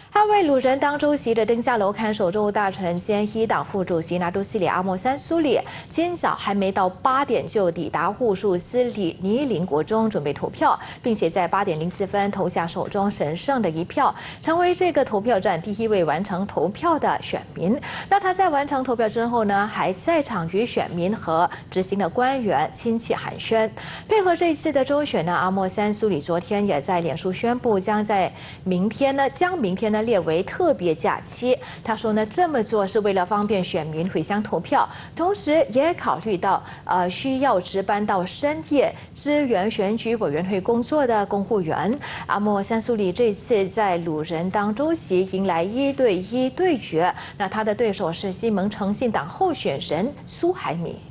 捍卫鲁人党主席的登下楼看守州大臣兼一党副主席纳杜西里阿莫三苏里，今早还没到8点就抵达护树斯里尼林国中准备投票，并且在8点04分投下手中神圣的一票，成为这个投票站第一位完成投票的选民。那他在完成投票之后呢，还在场与选民和执行的官员亲切寒暄。配合这次的州选呢，阿莫三苏里昨天也在脸书宣布，将明天呢列为特别假期。他说呢，这么做是为了方便选民回乡投票，同时也考虑到需要值班到深夜支援选举委员会工作的公务员。阿莫三苏里这次在鲁人当主席迎来1对1对决，那他的对手是西蒙诚信党候选人苏海米。